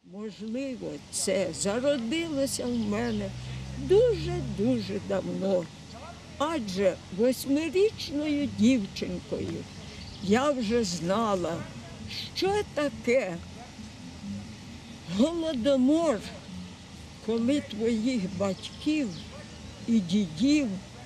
Можливо, це зародилося в мене дуже-дуже давно. Адже 8-річною дівчинкою я вже знала, що таке голодомор, коли твоїх батьків і дідів,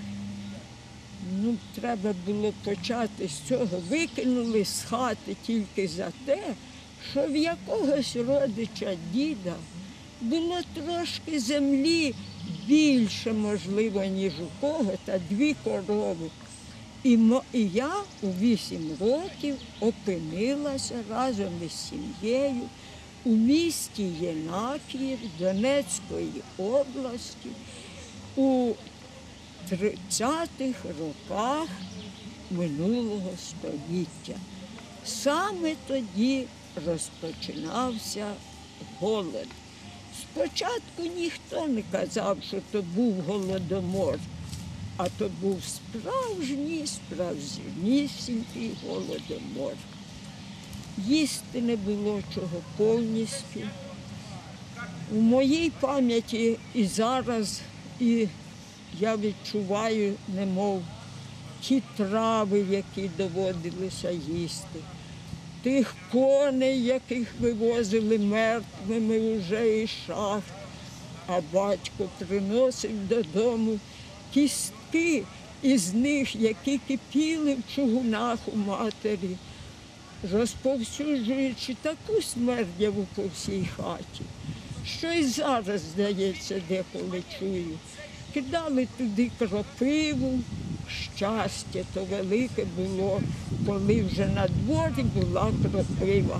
треба було почати з цього, викинули з хати тільки за те, що в якогось родича діда було трошки землі більше, можливо, ніж у кого, та 2 корови. І я у 8 років опинилася разом із сім'єю у місті Єнакіїв Донецької області у 30-х роках минулого століття. Саме тоді розпочинався голод. Спочатку ніхто не казав, що то був голодомор, а то був справжнісінький голодомор. Їсти не було чого повністю. У моїй пам'яті і зараз я відчуваю, немов ті трави, які доводилося їсти, тих коней, яких вивозили мертвими вже із шахт, а батько приносив додому кістки із них, які кипіли в чугунах у матері, розповсюджуючи таку смердяву по всій хаті, що і зараз, здається, деколи чую. Кидали туди кропиву, щастя то велике було, коли вже на дворі була кропива.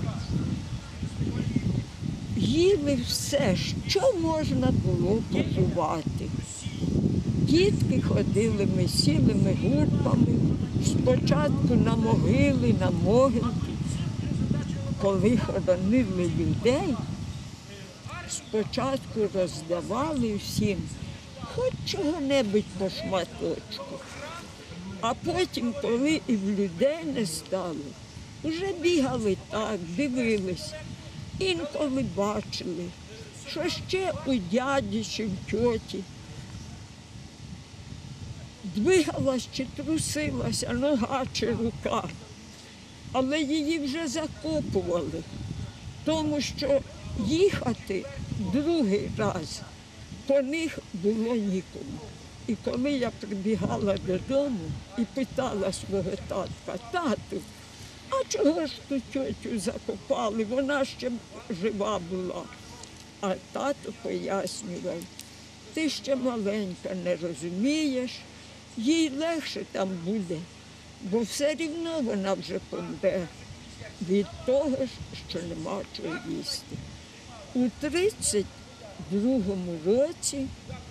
Їли все, що можна було пожувати. Дітки ходили веселими групами, спочатку на могили, на могилки. Коли хоронили людей, спочатку роздавали всім хоч чого-небудь по шматочку. А потім, коли і в людей не стало, вже бігали так, дивились. Інколи бачили, що ще у дяді чи в тьоті двигалась чи трусилася нога чи рука, але її вже закопували, тому що їхати другий раз по них було нікому. І коли я прибігала додому і питала свого татка: тату, а чого ж ту тьотю закопали, вона ще жива була. А тато пояснював: ти ще маленька, не розумієш, їй легше там буде, бо все рівно вона вже помре від того, що нема чого їсти. У 32-му році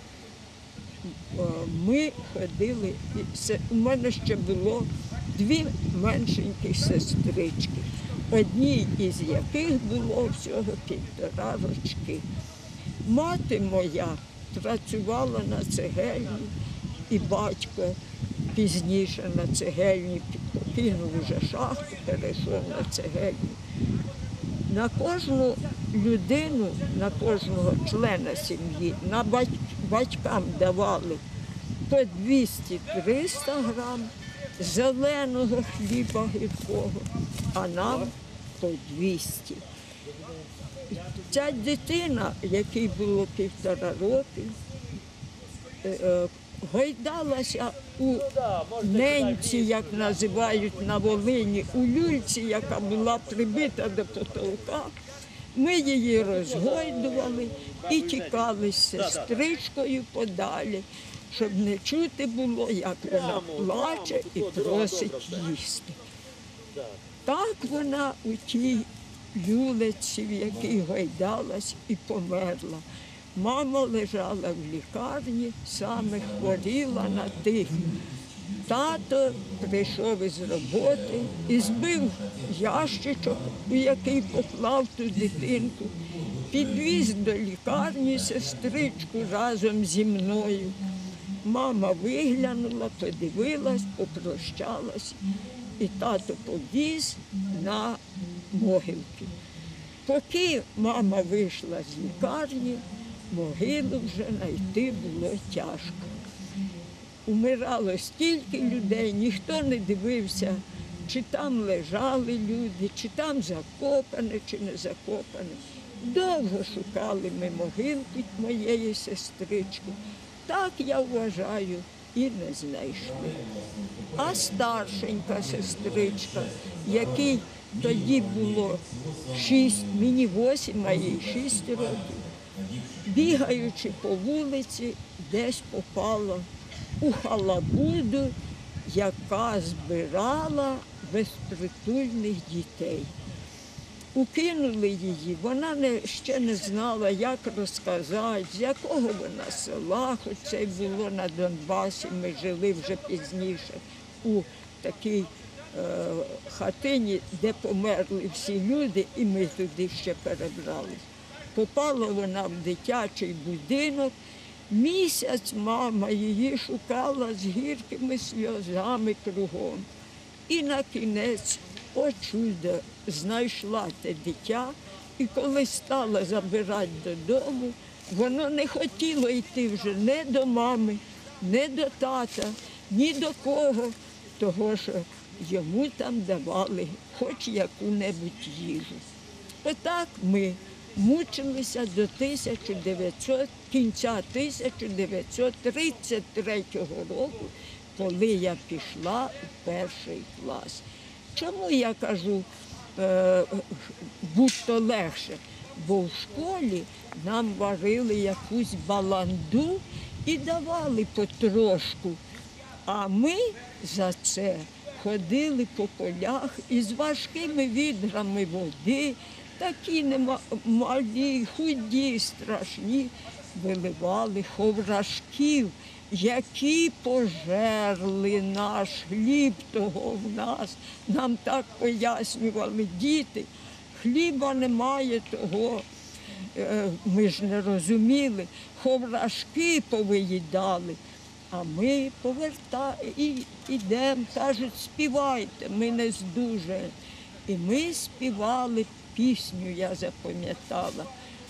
ми ходили, у мене ще було 2 меншенькі сестрички, одній із яких було всього 1,5 роки. Мати моя працювала на цегельні, і батько пізніше на цегельні покинув вже шахту, перейшов на цегельні. На кожну людину, на кожного члена сім'ї, батькам давали по 200-300 грам зеленого хліба гіркого, а нам по 200. Ця дитина, якій було 1,5 роки, гойдалася у ненці, як називають на Волині, у люльці, яка була прибита до потолка. Ми її розгойдували і тікали з сестричкою подалі, щоб не чути було, як вона плаче і просить їсти. Так вона у тій люлиці, в якій гойдалась, і померла. Мама лежала в лікарні, саме хворіла на тиф. Тато прийшов із роботи і збив ящичок, у який поклав ту дитинку, підвіз до лікарні сестричку разом зі мною. Мама виглянула, подивилась, попрощалась, і тато повіз на могилки. Поки мама вийшла з лікарні, могилу вже знайти було тяжко. Умирало стільки людей, ніхто не дивився, чи там лежали люди, чи там закопані, чи не закопані. Довго шукали ми могилки моєї сестрички. Так, я вважаю, і не знайшли. А старшенька сестричка, якій тоді було 6, мені 8, а їй 6 років, бігаючи по вулиці, десь попала у халабуду, яка збирала безпритульних дітей. Укинули її, вона ще не знала, як розказати, з якого вона села, хоч це було на Донбасі, ми жили вже пізніше у такій хатині, де померли всі люди, і ми туди ще перебрались. Попала вона в дитячий будинок, місяць мама її шукала з гіркими сльозами кругом. І на кінець, о чудо, знайшла те дитя, і коли стала забирати додому, воно не хотіло йти вже ні до мами, ні до тата, ні до кого, того що йому там давали хоч яку-небудь їжу. Отак ми мучилися до кінця 1933 року, коли я пішла у перший клас. Чому я кажу, будь-то легше? Бо в школі нам варили якусь баланду і давали потрошку, а ми за це ходили по полях із важкими відрами води, такі малі, худі, страшні, виливали ховрашків, які пожерли наш хліб того в нас. Нам так пояснювали діти, хліба немає того, ми ж не розуміли, ховрашки повиїдали. А ми йдемо, кажуть, співайте, ми не здужаємо. І ми співали пісню, я запам'ятала.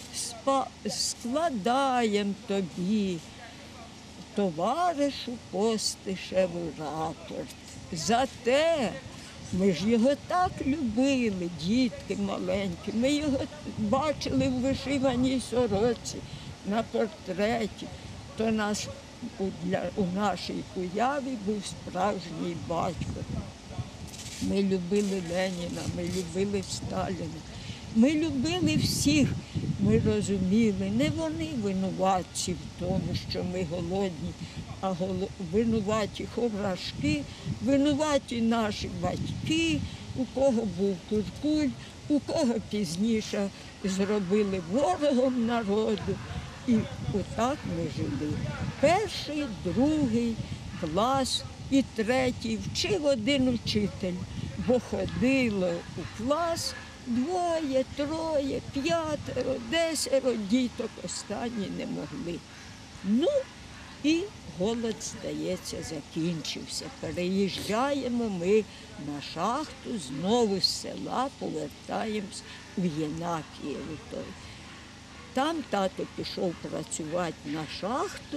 Складаємо тобі, товаришу Постишеву, рапорт. За те, ми ж його так любили, дітки маленькі. Ми його бачили в вишиваній сорочці, на портреті. То у нашій уяві був справжній батько. Ми любили Леніна, ми любили Сталіна. Ми любили всіх, ми розуміли, не вони винуватці в тому, що ми голодні, а винуваті ховрашки, винуваті наші батьки, у кого був куркуль, у кого пізніше зробили ворогом народу. І отак ми жили. Перший, другий клас і третій вчив один учитель, бо ходило у клас 2, 3, 5, 10 діток, останні не могли. Ну і голод, здається, закінчився. Переїжджаємо ми на шахту, знову з села повертаємось у Єнакієво. Там тато пішов працювати на шахту.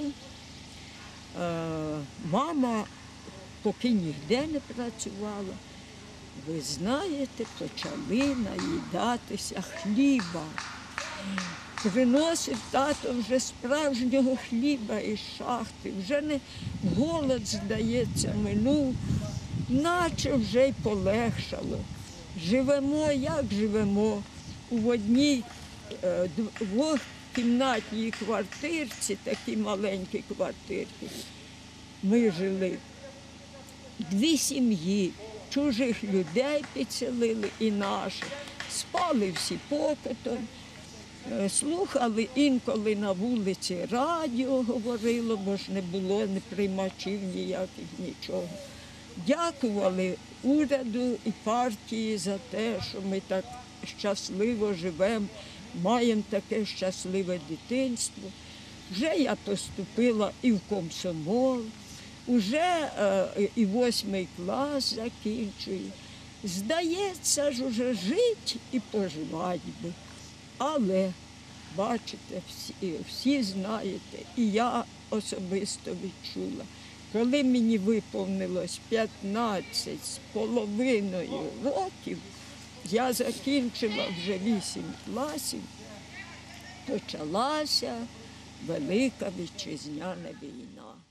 Мама поки ніде не працювала. Ви знаєте, почали наїдатися хліба. Приносив тато вже справжнього хліба із шахти. Вже не голод, здається, минув, наче вже й полегшало. Живемо, як живемо, у одній двохкімнатній квартирці, такі маленькі квартирки. Ми жили 2 сім'ї, чужих людей підселили і наших. Спали всі покотом, слухали інколи на вулиці радіо говорило, бо ж не було ні приймачів ніяких, нічого. Дякували уряду і партії за те, що ми так щасливо живемо, маємо таке щасливе дитинство. Вже я поступила і в комсомол, вже і 8 клас закінчую. Здається ж, уже жити і поживати би. Але, бачите, всі знаєте, і я особисто відчула, коли мені виповнилось 15 з половиною років, я закінчила вже 8 класів, почалася Велика Вітчизняна війна.